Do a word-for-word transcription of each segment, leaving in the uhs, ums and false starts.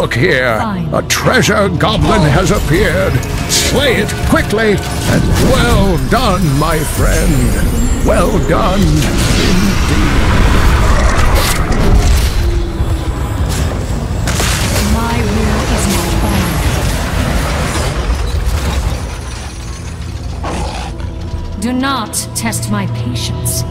Look here, Fine. a treasure goblin has appeared. Slay it quickly, and well done, my friend. Well done, indeed. My will is my own. Do not test my patience.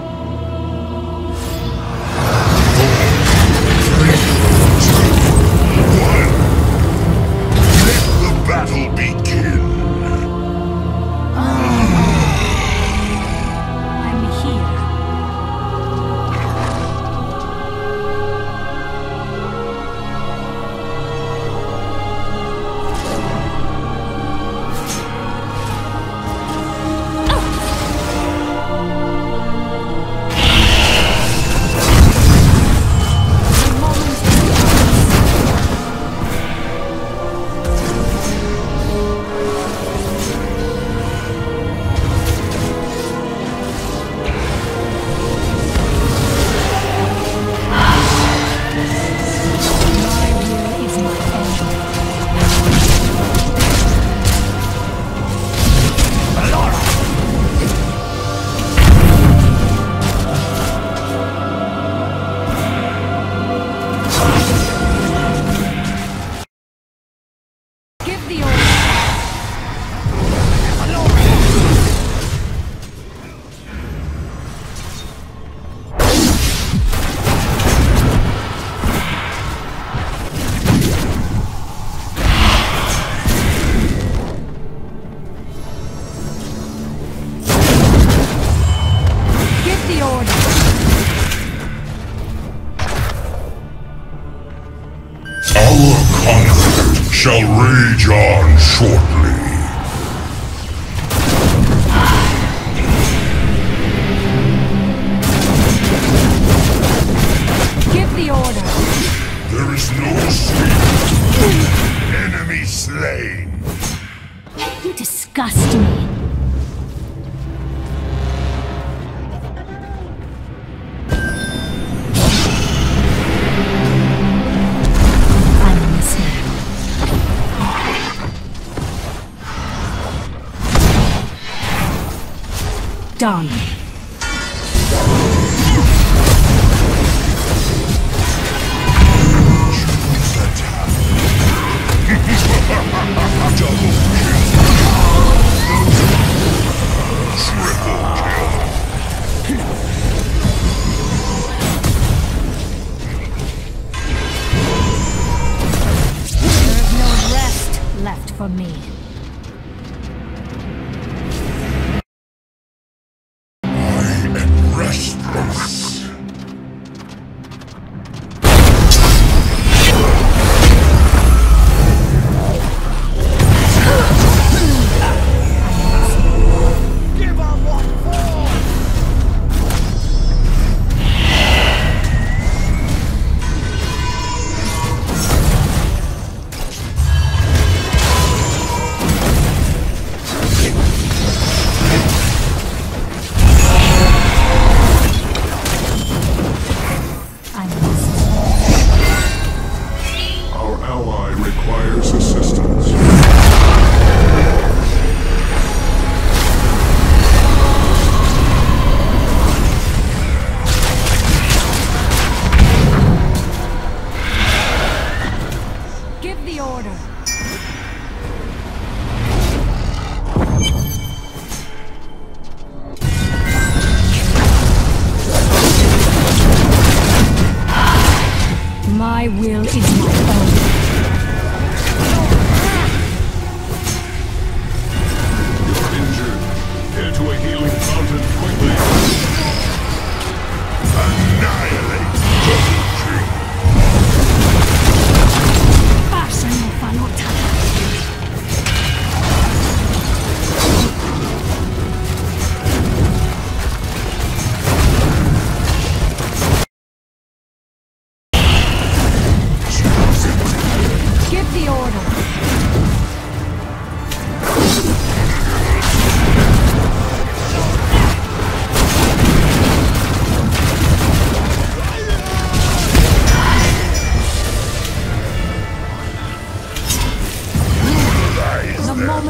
Battle begin. I'm here. Shall rage on shortly. Give the order. There is no escape. Enemy slain. You disgust me. Done. There's no rest left for me. Restless. Give up what for?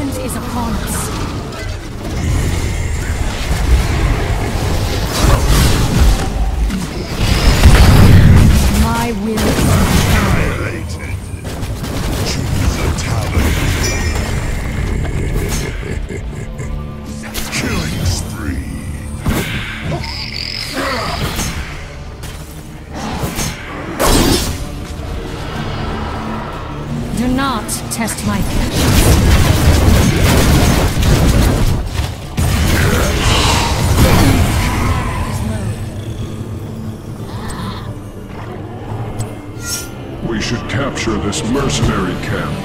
moment is upon us. My will is Annihilated. Choose a talent. Killing spree. Do not test my patience. We should capture this mercenary camp.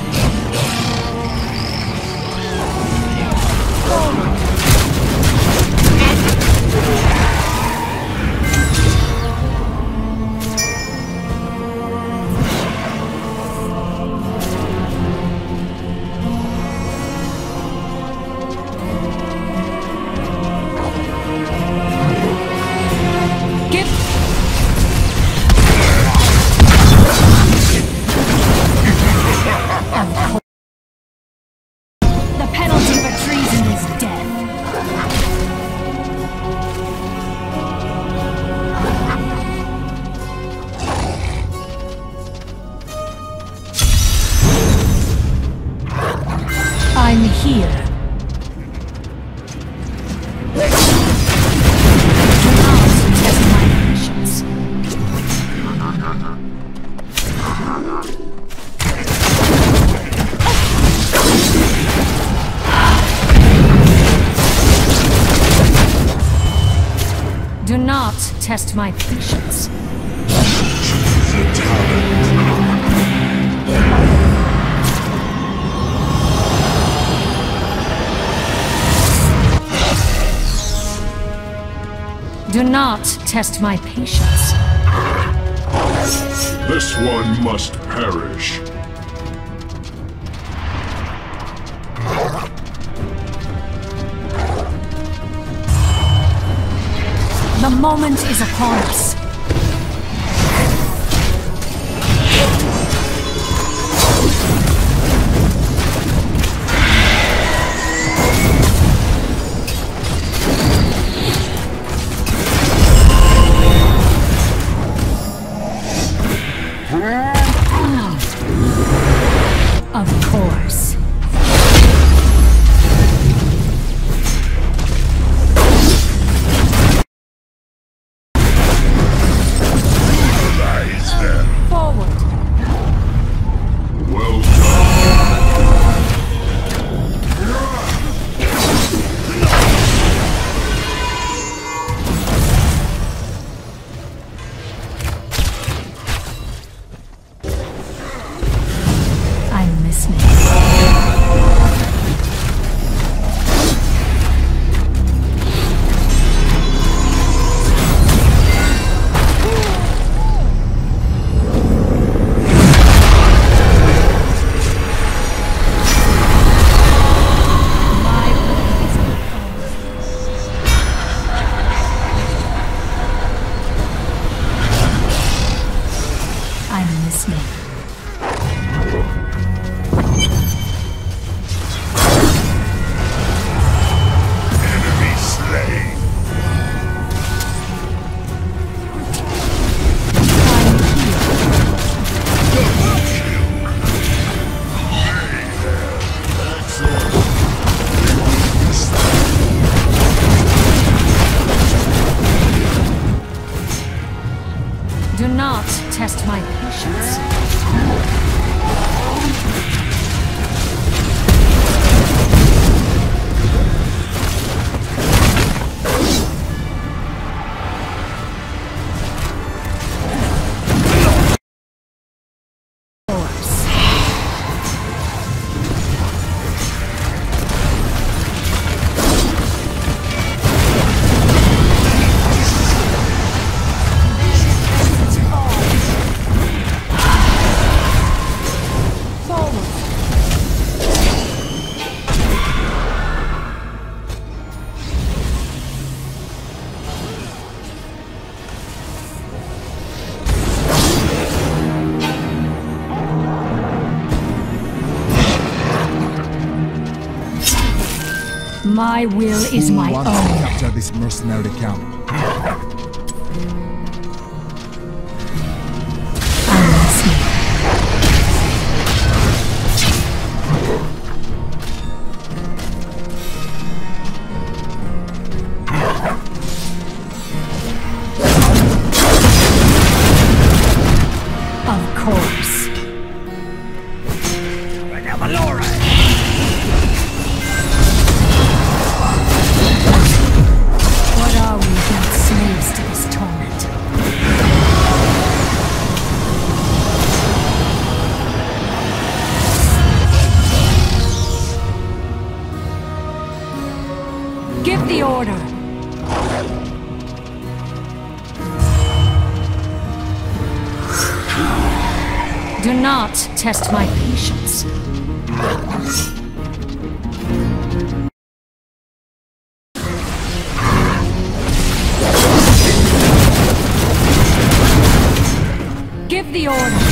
The penalty for treason is death. I'm here. Do not test my patience. Do not test my patience. Choose a talent. Do not test my patience. This one must perish. The moment is upon us. Of course. Lies them. Forward. Well done. I'm listening. I'm listening. Enemy slain. Double kill. Do not test my patience. Force. My will is Who my wants to own. capture this mercenary camp? I'm listening. Of course. What are we but slaves to this torment? Give the order. Do not test my patience. Give the order.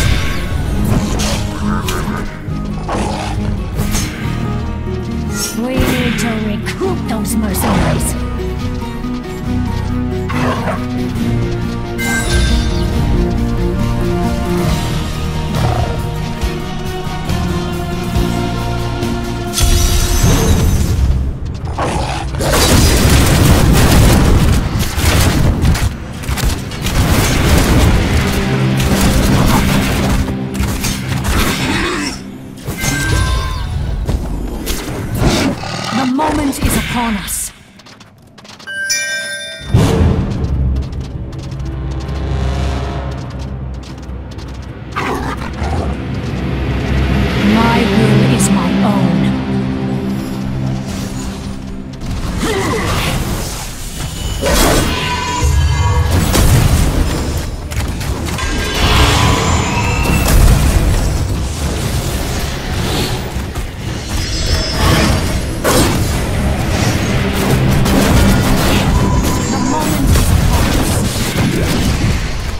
We need to recruit those mercenaries. The moment is upon us. My will is my own. The moment is upon us.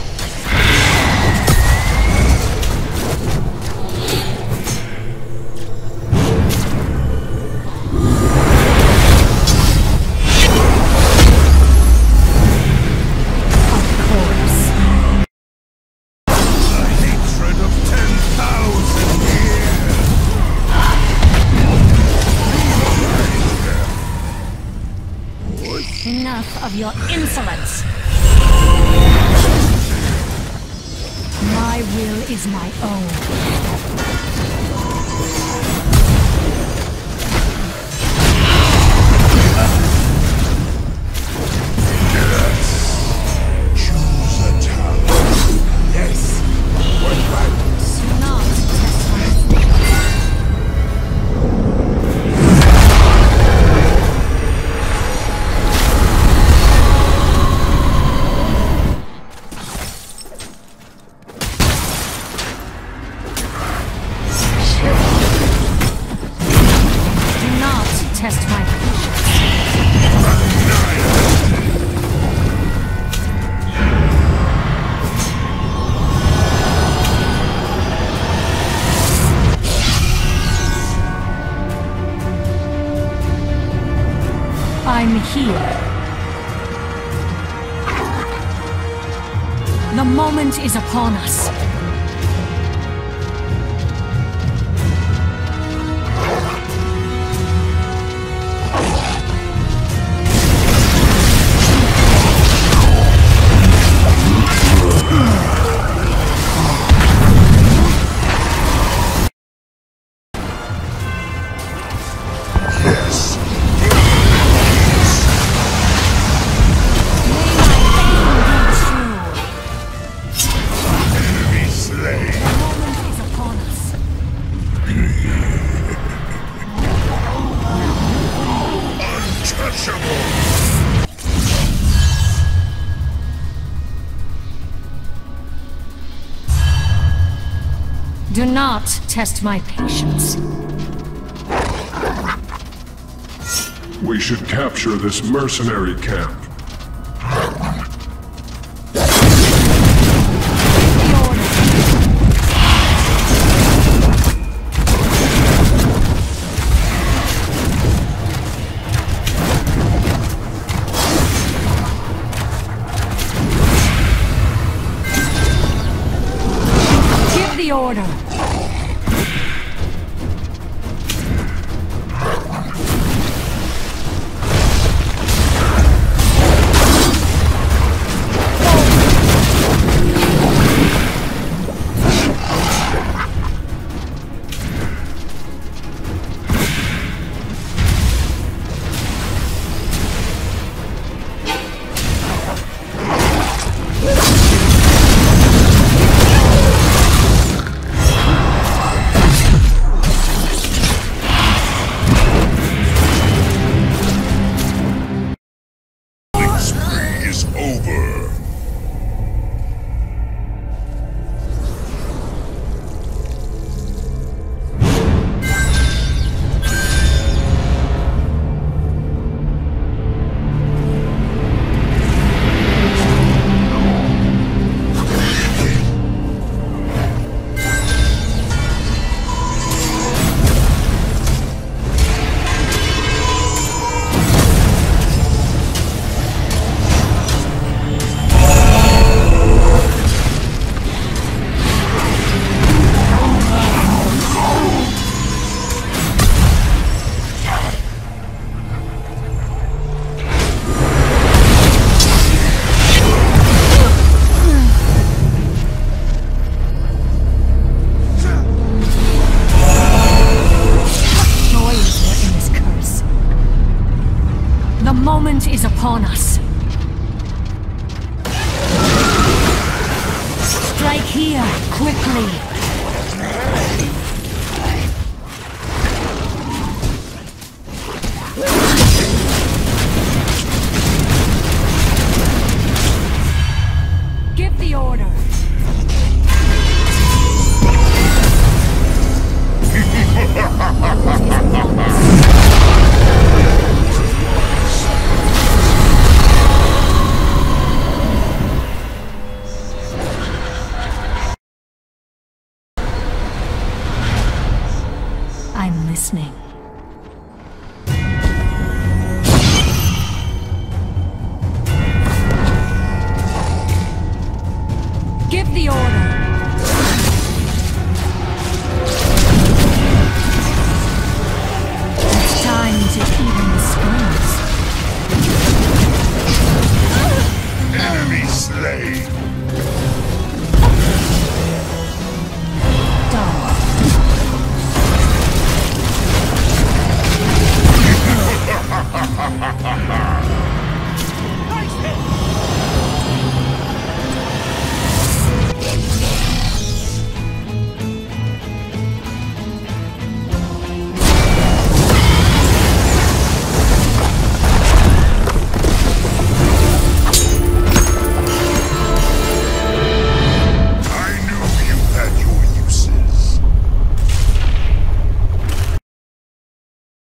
Of course. Hatred of ten thousand years. Enough of your insolence! My will is my own. Choose a talent. Yes. What right? Do not test my Do not test my patience. I'm here. The moment is upon us. Yes. Enemy slain. The moment is upon us. Untouchable. Do not test my patience. We should capture this mercenary camp. The order. moment is upon us. Strike here, quickly.